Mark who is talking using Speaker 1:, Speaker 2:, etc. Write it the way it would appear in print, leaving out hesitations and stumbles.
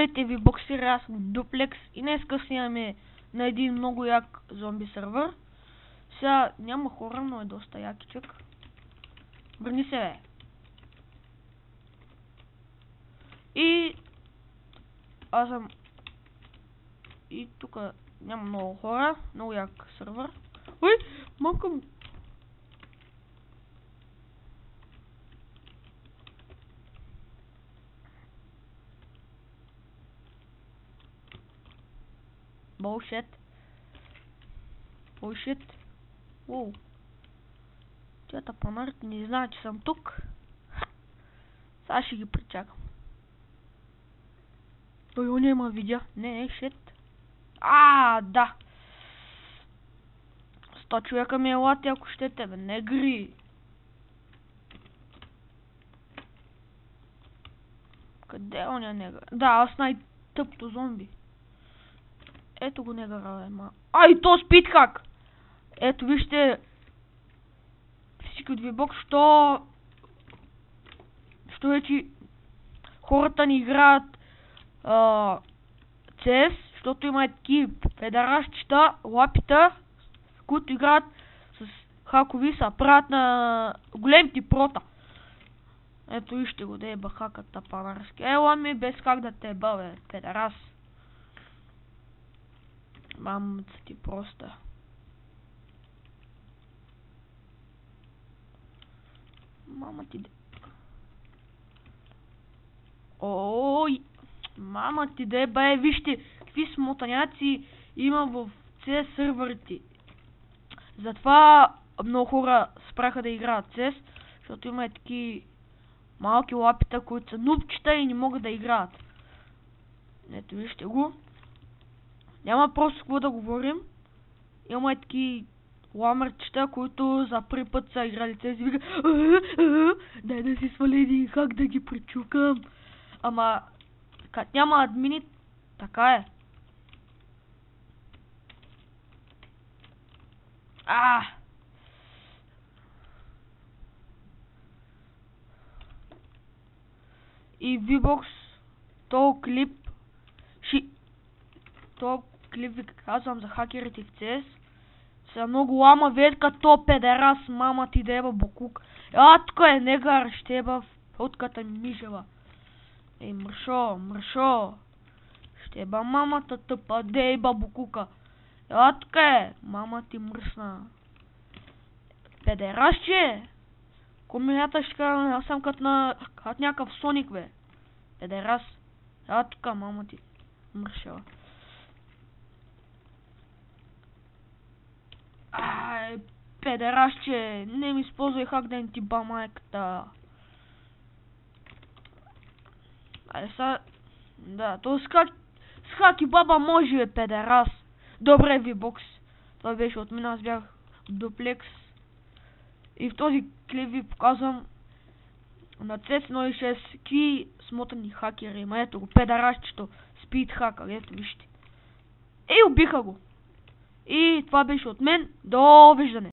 Speaker 1: Здравейте ви, боксери, аз съм Дуплекс и днеска снимаме на един много як зомби сервер. Сега няма хора, но е доста якичък. Върни се, бе. И аз съм... И тук няма много хора, много як сервер. Ой, мамка ми... Bullshit. Воу. Тята панарите не знаят, че съм тук. Сега ще ги причакам. Той он има видео. Не, шит. Да. 100 човека ми елате, ако ще тебе. Негри. Къде е оня негър? Да, аз най-тъпто зомби. Ето го негъра, ма. Ай, то спидхак! Ето, вижте. Всички от Vbox, що вече хората ни играят CS, защото има такива педерашчета, лапита, които играят с хакови, са правят на големите прота. Ето вижте го, да еба хаката панарски. Ела ми без как да те бе, педерас. Мамца ти проста. Мама ти... Ой! Мама ти да бе, вижте какви смотаняци има в CS серверите. Затова много хора спраха да играят CS, защото има таки малки лапита, които са нубчета и не могат да играят. Ето вижте го. Няма просто какво да говорим. Има таки ламърчета, които за първи път са играли CS и вика: дай да си свали един хак да ги причукам. Ама, като няма админи, така е. И Vbox, този клип ви казвам за хакерите в CS, са много лама ветка, то педерас, мама ти да еба бокук. Тук е негър, ще еба в фотката ми мижева. Ей, мършо. Ще еба мамата тъпа, де еба бокука. Тук е, мама ти мръсна. Педерасче! Комията ще кажа, аз съм като някакъв Соник, бе. Педерас. Тук, мама ти мършава. Педерасче, не ми използвай хак да не ти ба майката. Да, то с хак и баба може, бе, педерас. Добре, Vbox. Това беше от мен, аз бях Дуплекс. И в този клип ви показвам на CS1.6 какви смотани хакери има. Ето го, педерасчето, спид хакър, ето вижте. Убиха го. И това беше от мен. Довиждане.